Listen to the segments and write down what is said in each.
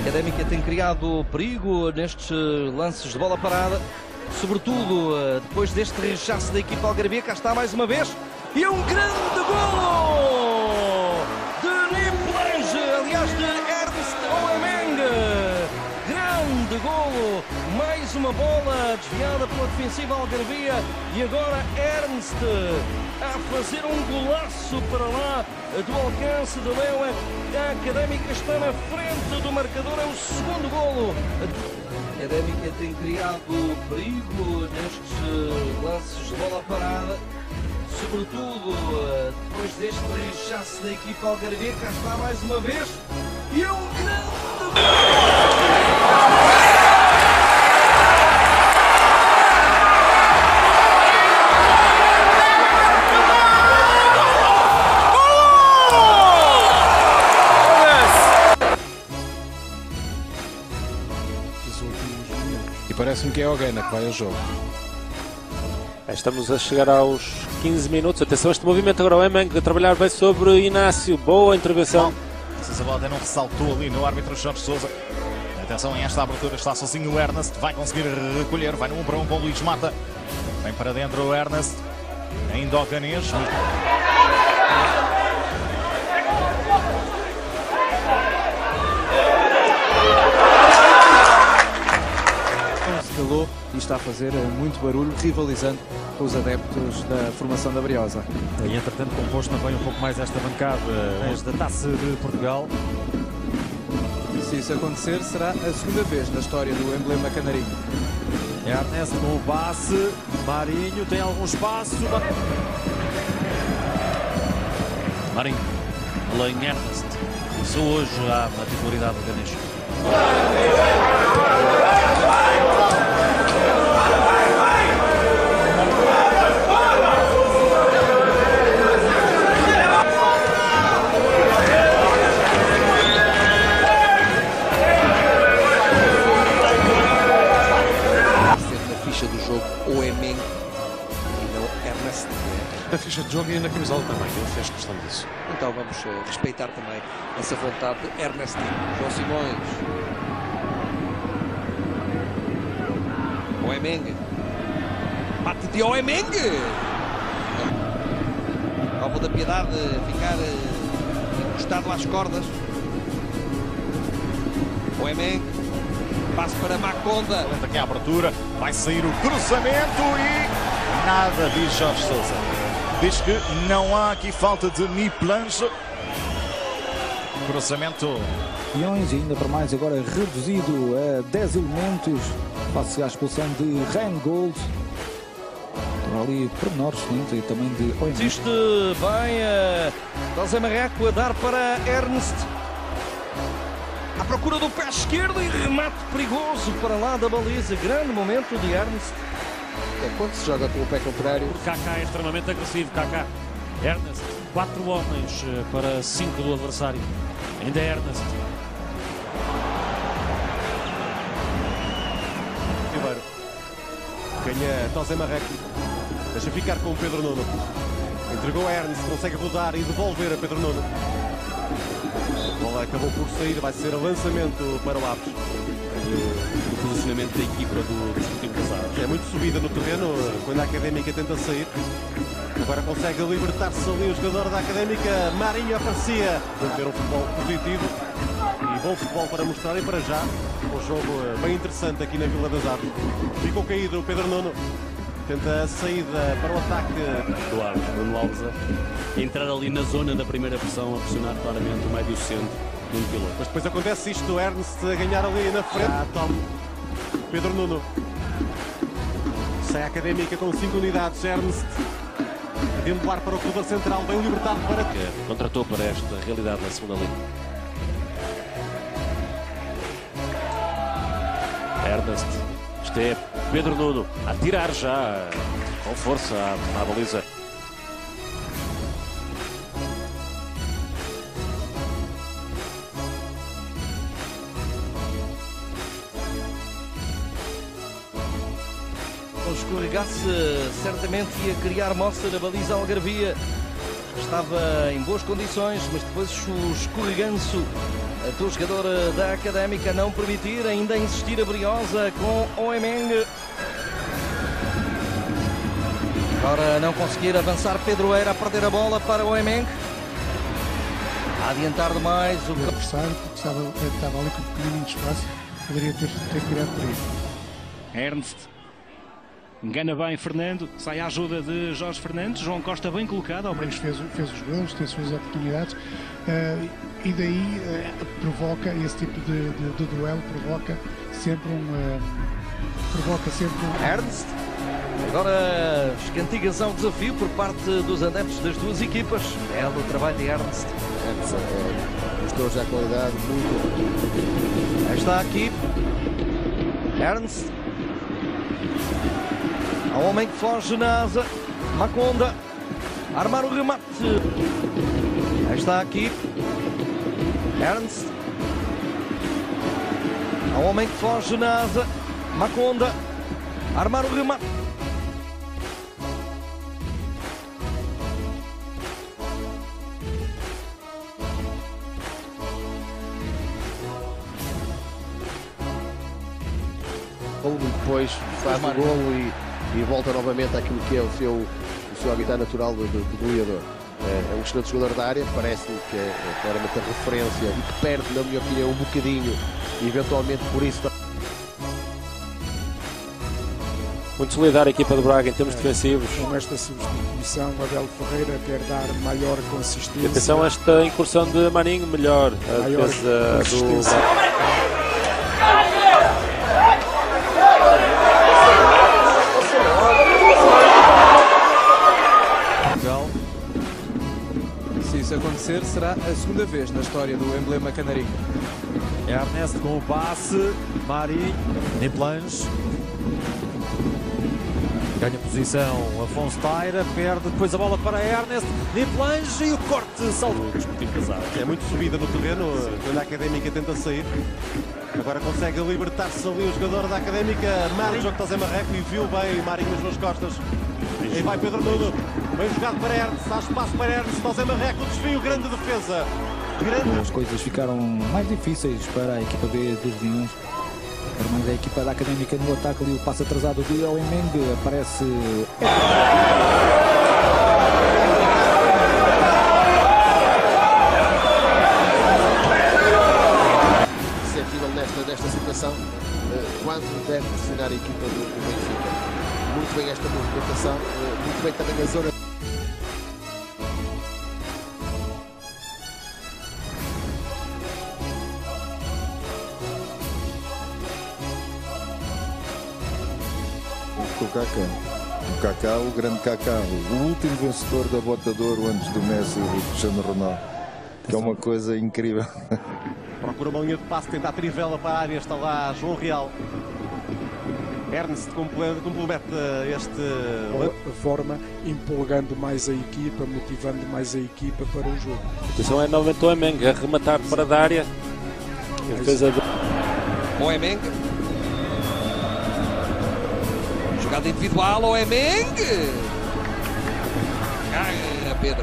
Académica tem criado perigo nestes lances de bola parada, sobretudo depois deste rechaço da equipa algarvia. Cá está mais uma vez, e é um grande golo de Niplange, aliás de Ernst Oemeng. Grande golo, mais uma bola desviada pela defensiva algarvia, e agora Ernst a fazer um golaço para lá do alcance de Leo. A Académica está na frente do marcador, é o segundo golo. A Académica tem criado perigo nestes lances de bola parada, sobretudo depois deste rechaço da equipa algarvia. Cá está mais uma vez, e é um grande golo. E parece-me que é Ogana que vai ao jogo. Estamos a chegar aos 15 minutos. Atenção a este movimento agora. O Oemeng a trabalhar bem sobre Inácio. Boa intervenção. Se a bola até não ressaltou ali no árbitro Jorge Sousa. Atenção, em esta abertura está sozinho o Ernest. Vai conseguir recolher. Vai no 1 para 1 com o Luís Mata. Vem para dentro o Ernest. Ainda o Ganês. Calou e está a fazer muito barulho, rivalizando com os adeptos da formação da Briosa. E entretanto composto também um pouco mais esta bancada da Taça de Portugal. Se isso acontecer, será a segunda vez na história do emblema canarinho. Ernest com o passe, Marinho tem algum espaço. Marinho, além Ernest, começou hoje a titularidade do Ganês. Oemeng e não Ernest. A ficha de jogo e na camisola também, ele fez questão disso. Então vamos respeitar também essa vontade de Ernest. João Simões. Oemeng. Bate de Oemeng. Alvo da Piedade ficar encostado às cordas. Oemeng. Passe para Maconda. Aqui a abertura, vai sair o cruzamento e nada, diz Jorge Sousa. Diz que não há aqui falta de Niplange. Cruzamento. Peões, ainda para mais agora reduzido a 10 elementos, face à expulsão de Rheingold. Ali pormenores e também de Oemeng. Existe bem José Marreco a dar para Ernst. À procura do pé esquerdo e remate perigoso para lá da baliza. Grande momento de Ernst. Quando se joga com o pé contrário. Kaká é extremamente agressivo. Kaká. Ernest. 4 homens para 5 do adversário. Ainda é Ernest. Ribeiro. Ganha José Marreco. Deixa ficar com o Pedro Nuno. Entregou a Ernst. Consegue rodar e devolver a Pedro Nuno. A bola acabou por sair, vai ser lançamento para o Aves. O posicionamento da equipa do Desportivo das Aves. É muito subida no terreno, quando a Académica tenta sair. Agora consegue libertar-se ali o jogador da Académica. Marinho aparecia. Vamos ter um futebol positivo e bom futebol para mostrar, e para já um jogo bem interessante aqui na Vila das Aves. Ficou caído o Pedro Nuno. Tenta a saída para o ataque Do Aves, Bruno Alves a entrar ali na zona da primeira pressão, a pressionar claramente o médio centro do piloto. Mas depois acontece isto, o Ernst a ganhar ali na frente. Toma Pedro Nuno. Sai a Académica com 5 unidades. Ernst dentro do ar para o corredor central, bem libertado para... Que contratou para esta realidade na segunda linha. Ernest. Isto é Pedro Nuno a tirar já com força à baliza. O escorregasse certamente ia criar moça na baliza algarvia. Estava em boas condições, mas depois o escorreganço do jogador da Académica, não permitir, ainda insistir a Briosa com Oemeng. Agora não conseguir avançar Pedro Eira a perder a bola para Oemeng. A adiantar demais o adversário, porque estava ali com um bocadinho de espaço, poderia ter tirado por isso. Ernst engana bem Fernando, sai à ajuda de Jorge Fernandes. João Costa bem colocado ao menos fez os golos, tem as suas oportunidades, e daí provoca esse tipo de duelo, provoca sempre um Ernst. Agora escantigas ao desafio por parte dos adeptos das duas equipas. É o trabalho de Ernst. Mostrou já a qualidade muito. Aí está aqui Ernst. Ao homem que foge na asa, Maconda a armar o remate. Aí está aqui Ernst. Ao homem que foge na asa, Maconda a armar o remate. Depois faz o golo e volta novamente àquilo que é o seu habitat natural do goleador. É um excelente jogador da área, parece-me que é claramente a referência e que perde, na minha opinião, um bocadinho, e eventualmente por isso. Muito solidária a equipa do Braga em termos defensivos. Com esta substituição, Abel Ferreira quer dar maior consistência. E atenção a esta incursão de Marinho, melhor a defesa do Braga. Se isso acontecer, será a segunda vez na história do emblema canarinho. Ernest com o passe, Mari, Niplange. Ganha posição, Afonso Taira, perde depois a bola para Ernest, Niplange e o corte salvo. É muito subida no terreno, quando a Académica tenta sair. Agora consegue libertar-se ali o jogador da Académica, Marinho, jogo José Marreco, e viu bem Marinho nas suas costas. E vai Pedro Nuno, bem jogado para Ernst, há espaço para Ernst, José Marreco, desvio, grande defesa. As coisas ficaram mais difíceis para a equipa B dos Leões. Mas a equipa da Académica no ataque ali, o passo atrasado de Oemeng aparece. Perceptível nesta situação, quando deve pressionar a equipa do Benfica. Muito bem esta movimentação, muito bem também a zona. O Kaká, o grande Kaká, o último vencedor da Bota de Ouro antes do Messi e do Cristiano Ronaldo, que é uma coisa incrível. Procura uma linha de passe, tenta a trivela para a área, está lá João Real. Ernst complementa a forma, empolgando mais a equipa, motivando mais a equipa para o jogo. Atenção, é novamente o Oemeng a rematar para da área. Em defesa do Oemeng. Jogada individual, Oemeng. Pedro.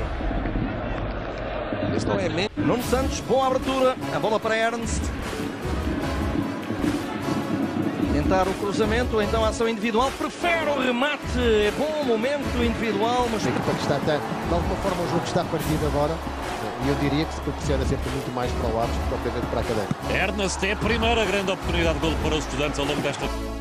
Este Oemeng. Nuno Santos, boa abertura. A bola para Ernst. Tentar o cruzamento, então a ação individual. Prefere o remate. É bom momento individual, mas... De alguma forma o jogo está partido agora. E eu diria que se proporciona sempre muito mais para o Aves que propriamente para a Académica. Ernest é a primeira grande oportunidade de golo para os estudantes ao longo desta...